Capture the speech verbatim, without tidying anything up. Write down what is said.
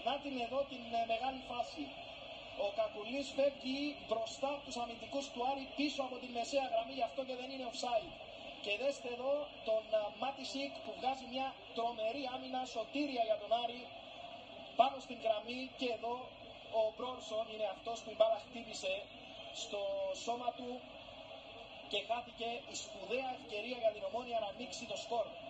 να την εδώ την ε, μεγάλη φάση. Ο Κακουλής φεύγει μπροστά από τους αμυντικούς του Άρη πίσω από τη μεσαία γραμμή, γι' αυτό και δεν είναι offside. Και δέστε εδώ τον uh, Μάτισικ που βγάζει μια τρομερή άμυνα, σωτήρια για τον Άρη πάνω στην γραμμή, και εδώ ο Μπρόνσον είναι αυτός που η μπάλα χτύπησε στο σώμα του και χάθηκε η σπουδαία ευκαιρία για την Ομόνοια να ανοίξει το σκορ.